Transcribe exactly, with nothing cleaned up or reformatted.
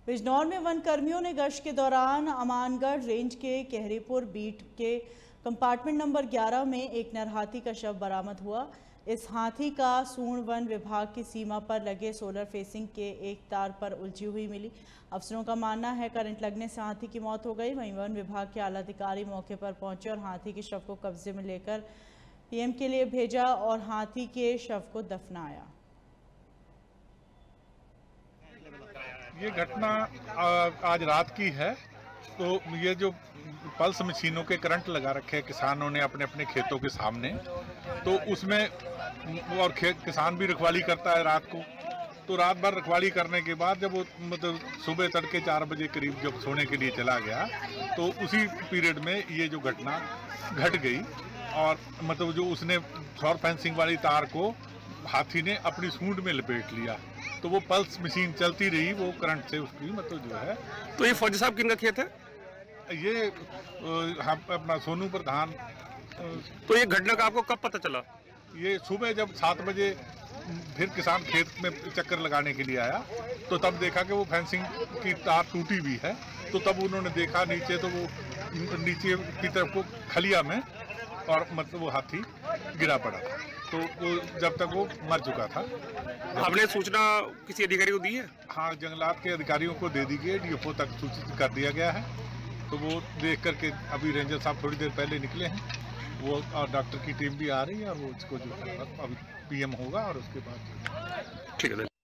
बिजनौर में वन कर्मियों ने गश्त के दौरान अमानगढ़ रेंज के कहरीपुर बीट के कंपार्टमेंट नंबर ग्यारह में एक नर हाथी का शव बरामद हुआ। इस हाथी का सूंड वन विभाग की सीमा पर लगे सोलर फेसिंग के एक तार पर उलझी हुई मिली। अफसरों का मानना है करंट लगने से हाथी की मौत हो गई। वहीं वन विभाग के आला अधिकारी मौके पर पहुंचे और हाथी के शव को कब्जे में लेकर पीएम के लिए भेजा और हाथी के शव को दफनाया। ये घटना आज रात की है। तो ये जो पल्स मशीनों के करंट लगा रखे हैं किसानों ने अपने अपने खेतों के सामने, तो उसमें और किसान भी रखवाली करता है रात को। तो रात भर रखवाली करने के बाद जब वो मतलब सुबह तड़के चार बजे करीब जब सोने के लिए चला गया, तो उसी पीरियड में ये जो घटना घट गई और मतलब जो उसने शॉर्ट फेंसिंग वाली तार को हाथी ने अपनी सूंड में लपेट लिया। तो वो पल्स मशीन चलती रही, वो करंट से उसकी मतलब जो है। तो ये फौजी साहब किनका खेत है? ये हम अपना सोनू प्रधान। तो ये घटना का आपको कब पता चला? ये सुबह जब सात बजे फिर किसान खेत में चक्कर लगाने के लिए आया, तो तब देखा कि वो फेंसिंग की तार टूटी हुई है। तो तब उन्होंने देखा नीचे, तो वो नीचे की तरफ को खलिया में और मतलब वो हाथी गिरा पड़ा था। तो वो जब तक वो मर चुका था। आपने सूचना किसी अधिकारी को दी है? हाँ, जंगलात के अधिकारियों को दे दी गई, डीएफओ तक सूचित कर दिया गया है। तो वो देख करके अभी रेंजर साहब थोड़ी देर पहले निकले हैं, वो और डॉक्टर की टीम भी आ रही है और वो इसको जो अभी पीएम होगा और उसके बाद ठीक है।